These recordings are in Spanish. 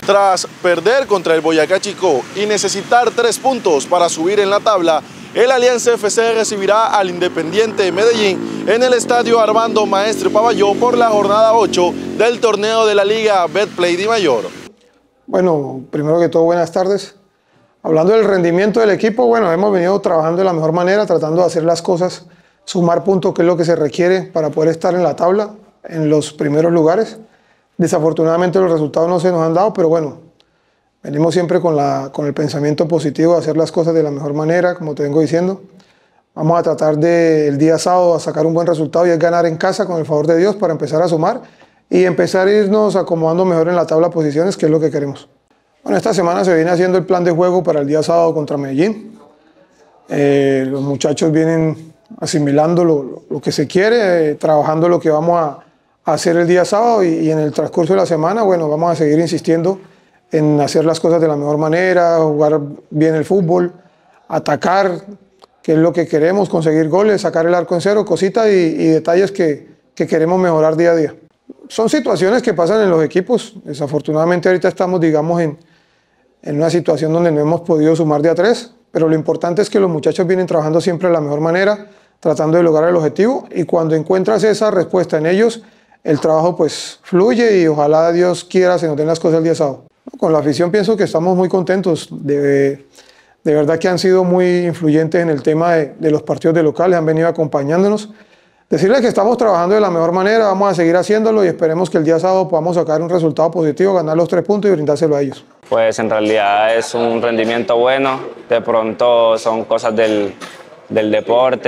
Tras perder contra el Boyacá Chicó y necesitar 3 puntos para subir en la tabla, el Alianza FC recibirá al Independiente Medellín en el estadio Armando Maestre Pavalló por la jornada 8 del torneo de la Liga Betplay Dimayor. Bueno, primero que todo, buenas tardes. Hablando del rendimiento del equipo, bueno, hemos venido trabajando de la mejor manera, tratando de hacer las cosas, sumar puntos, que es lo que se requiere para poder estar en la tabla, en los primeros lugares. Desafortunadamente los resultados no se nos han dado, pero bueno, venimos siempre con el pensamiento positivo de hacer las cosas de la mejor manera, como te vengo diciendo. Vamos a tratar el día sábado a sacar un buen resultado y es ganar en casa con el favor de Dios para empezar a sumar y empezar a irnos acomodando mejor en la tabla de posiciones, que es lo que queremos. Bueno, esta semana se viene haciendo el plan de juego para el día sábado contra Medellín. Los muchachos vienen asimilando lo que se quiere, trabajando lo que vamos a hacer el día sábado y en el transcurso de la semana, bueno, vamos a seguir insistiendo en hacer las cosas de la mejor manera, jugar bien el fútbol, atacar, que es lo que queremos, conseguir goles, sacar el arco en cero, cositas y detalles que queremos mejorar día a día. Son situaciones que pasan en los equipos. Desafortunadamente ahorita estamos, digamos, en una situación donde no hemos podido sumar de a 3, pero lo importante es que los muchachos vienen trabajando siempre de la mejor manera, tratando de lograr el objetivo, y cuando encuentras esa respuesta en ellos, el trabajo pues fluye y ojalá Dios quiera se nos den las cosas el día sábado. Con la afición pienso que estamos muy contentos, de verdad que han sido muy influyentes en el tema de los partidos de locales, han venido acompañándonos. Decirles que estamos trabajando de la mejor manera, vamos a seguir haciéndolo y esperemos que el día sábado podamos sacar un resultado positivo, ganar los 3 puntos y brindárselo a ellos. Pues en realidad es un rendimiento bueno, de pronto son cosas del deporte,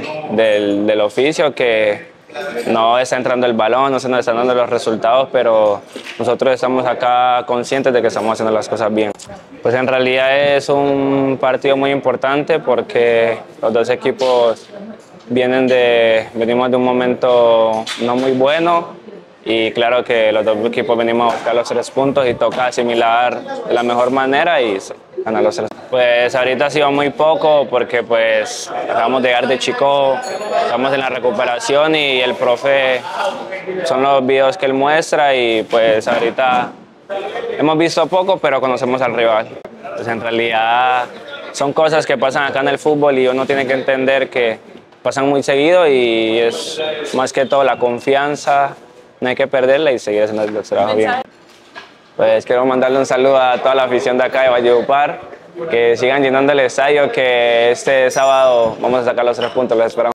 del oficio, que no está entrando el balón, no se nos están dando los resultados, pero nosotros estamos acá conscientes de que estamos haciendo las cosas bien. Pues en realidad es un partido muy importante porque los dos equipos venimos de un momento no muy bueno y claro que los dos equipos venimos a buscar los 3 puntos y toca asimilar de la mejor manera y ganar los 3. Pues ahorita ha sido muy poco porque pues acabamos de llegar de Chicó, estamos en la recuperación y el profe son los videos que él muestra y pues ahorita hemos visto poco pero conocemos al rival. Pues en realidad son cosas que pasan acá en el fútbol y uno tiene que entender que pasan muy seguido y es más que todo la confianza, no hay que perderla y seguir haciendo el trabajo bien. Pues quiero mandarle un saludo a toda la afición de acá de Valledupar, que sigan llenando el estadio, que este sábado vamos a sacar los 3 puntos, los esperamos.